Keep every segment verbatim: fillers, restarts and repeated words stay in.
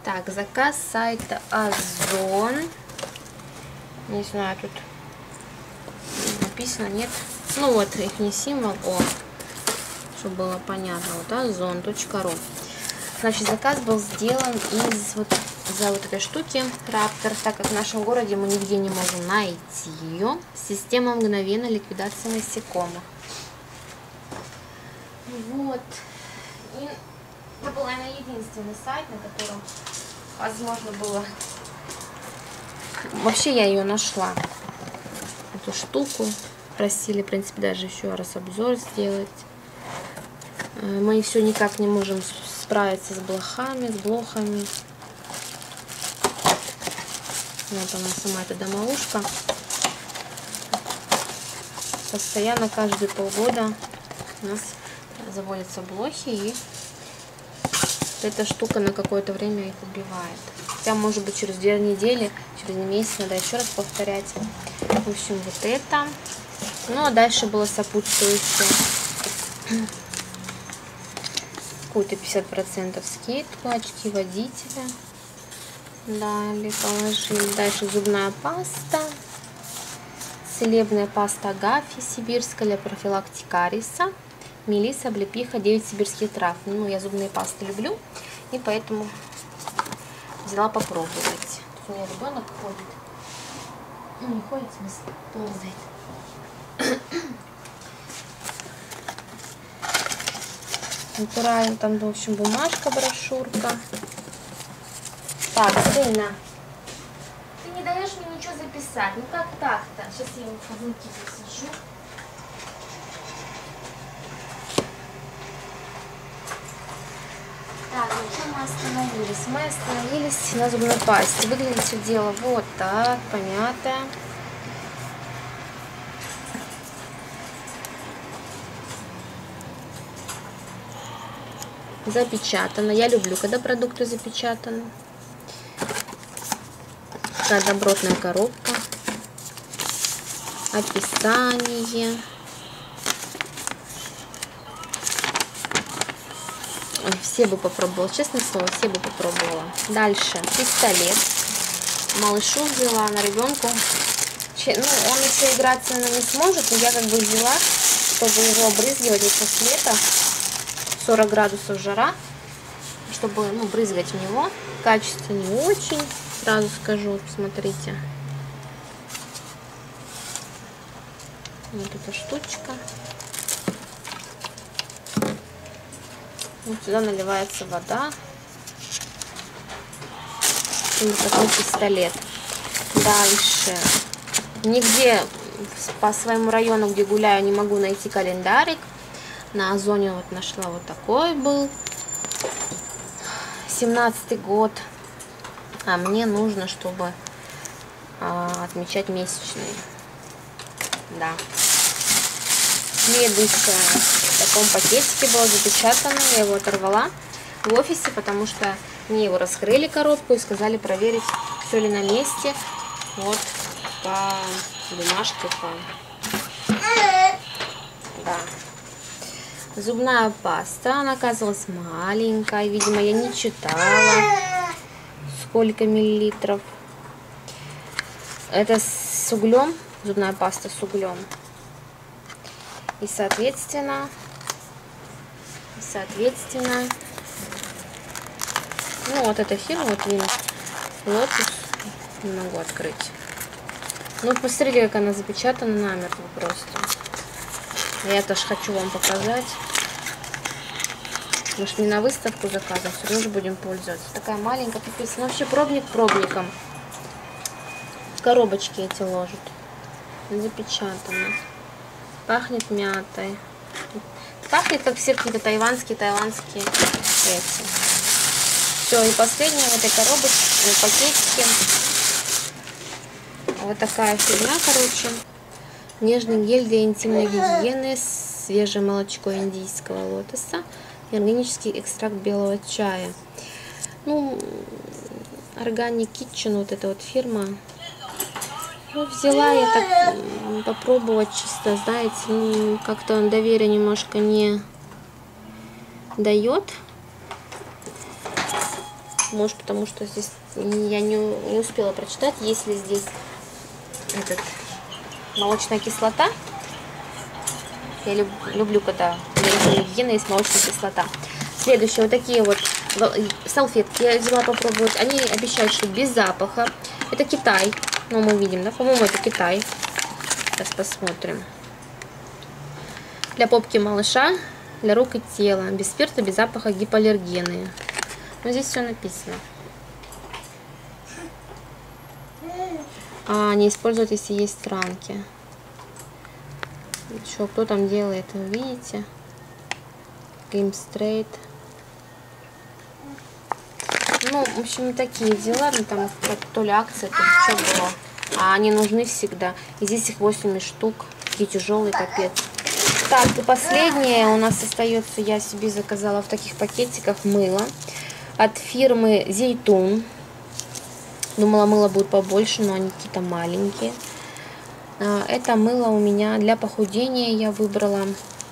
Так, заказ сайта Озон. Не знаю, тут написано, нет. Ну вот, их не символ, о, чтобы было понятно. Вот озон точка ру. Значит, заказ был сделан из вот за вот этой штуки Раптор, так как в нашем городе мы нигде не можем найти ее. Система мгновенной ликвидации насекомых. Вот. И это был, наверное, единственный сайт, на котором возможно было... Вообще я ее нашла, эту штуку. Просили, в принципе, даже еще раз обзор сделать. Мы все никак не можем справиться с блохами, с блохами. Вот она сама, эта домовушка. Постоянно, каждые полгода у нас заводятся блохи, и эта штука на какое-то время их убивает. Хотя, может быть, через две недели, через месяц надо еще раз повторять. В общем, вот это. Ну, а дальше было сопутствующее. Какую-то пятьдесят процентов скидку, очки водителя. Далее положили. Дальше зубная паста. Целебная паста Агафьи сибирская для профилактики кариеса. Мелисса, облепиха, девять сибирских трав. Ну, я зубные пасты люблю, и поэтому взяла попробовать. Тут у меня ребенок ходит. Ну, не ходит, в смысле, ползает. Натурально там, в общем, бумажка, брошюрка. Так, сына, ты не даешь мне ничего записать. Ну как так-то? Сейчас я его в каблуки засажу. Так, на чем мы остановились? Мы остановились на зубной пасте. Выглядит все дело вот так, помятое. Запечатано. Я люблю, когда продукты запечатаны. Такая добротная коробка. Описание. Ой, все бы попробовала, честное слово, все бы попробовала. Дальше пистолет. Малышу взяла, на ребенку. Ну, он еще играться не сможет, но я как бы взяла, чтобы его обрызгивать вот после лета. сорок градусов жара, чтобы, ну, брызгать в него. Качество не очень, сразу скажу, посмотрите. Вот эта штучка. Вот сюда наливается вода. И вот такой пистолет. Дальше. Нигде по своему району, где гуляю, не могу найти календарик. На Озоне вот нашла вот такой был. семнадцатый год. А мне нужно, чтобы а, отмечать месячные. Да. Следующее. В таком пакетике было запечатано. Я его оторвала в офисе, потому что мне его раскрыли коробку и сказали проверить, все ли на месте. Вот по бумажке. По... Да. Зубная паста. Она оказалась маленькая. Видимо, я не читала, сколько миллилитров. Это с углем. Зубная паста с углем. И соответственно, и соответственно, ну вот эта фирма, вот видно, Лотус, не могу открыть. Ну, посмотрите, как она запечатана намертво просто. Я тоже хочу вам показать. Может, не на выставку заказывать, все равно же будем пользоваться. Такая маленькая, пипец. Ну, вообще пробник пробником. В коробочки эти ложат. Запечатано. Пахнет мятой. Пахнет, как все какие-то тайванские, тайванские эти. Все, и последнее в этой коробочке, в пакетике. Вот такая фигня, короче. Нежный гель для интимной гигиены, свежее молочко индийского лотоса и органический экстракт белого чая. Ну, Organic Kitchen, вот эта вот фирма. Ну, взяла я так попробовать чисто, знаете, ну, как-то он доверие немножко не дает. Может, потому что здесь я не, не успела прочитать, есть ли здесь этот, молочная кислота. Я люб, люблю, когда для режима гигиены есть молочная кислота. Следующие вот такие вот салфетки я взяла попробовать. Они обещают, что без запаха. Это Китай. Ну, мы видим, да? По-моему, это Китай. Сейчас посмотрим. Для попки малыша, для рук и тела. Без спирта, без запаха, гипоаллергенные. Ну, здесь все написано. А, не использовать, если есть ранки. Что, кто там делает, вы видите? Game Straight. Ну, в общем, такие дела. Ну, там то ли акция, то ли что было. А они нужны всегда. И здесь их восемь штук. Такие тяжелые, капец. Так, и последнее у нас остается. Я себе заказала в таких пакетиках мыло. От фирмы Зейтун. Думала, мыло будет побольше, но они какие-то маленькие. Это мыло у меня для похудения. Я выбрала.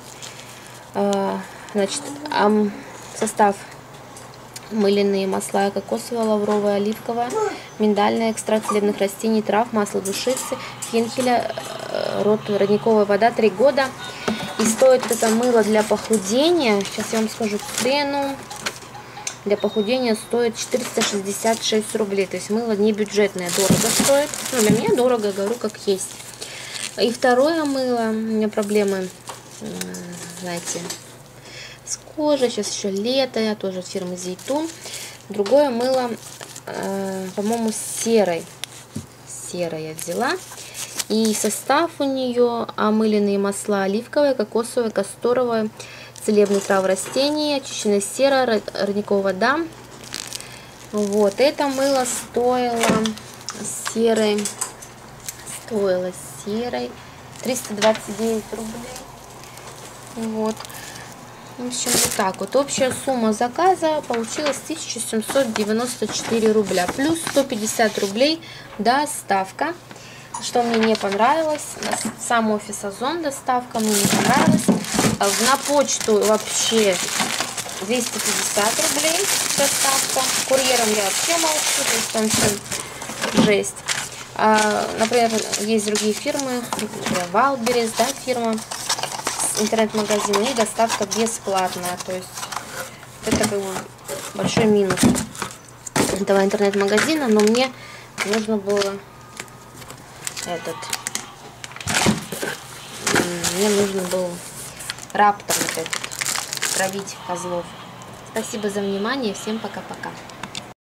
Значит, состав: мыляные масла: кокосовое, лавровое, оливковое, миндальное, экстракт целебных растений, трав, масло душицы, фенхеля, род родниковая вода, три года. И стоит это мыло для похудения, сейчас я вам скажу цену, для похудения стоит четыреста шестьдесят шесть рублей. То есть мыло не бюджетное, дорого стоит. Ну, для меня дорого, говорю как есть. И второе мыло, у меня проблемы, знаете, с кожей. Сейчас еще лето, я тоже от фирмы Зейтун. Другое мыло, э, по-моему, серой. Серой я взяла. И состав у нее: омыленные масла: оливковое, кокосовое, касторовое, целебные травы, растения, очищенная сера, родниковая вода. Вот, это мыло стоило серой, стоило серой триста двадцать девять рублей. Вот. В общем, вот так вот. Общая сумма заказа получилась тысяча семьсот девяносто четыре рубля. Плюс сто пятьдесят рублей доставка. Что мне не понравилось, сам офис Озон доставка мне не понравилась. На почту вообще двести пятьдесят рублей доставка. Курьером я вообще молчу, то есть там все жесть. А, например, есть другие фирмы, Валберес, да, фирма, интернет-магазин, и доставка бесплатная. То есть это был большой минус этого интернет-магазина, но мне нужно было этот, мне нужно был раптор вот этот, травить козлов. Спасибо за внимание, всем пока-пока.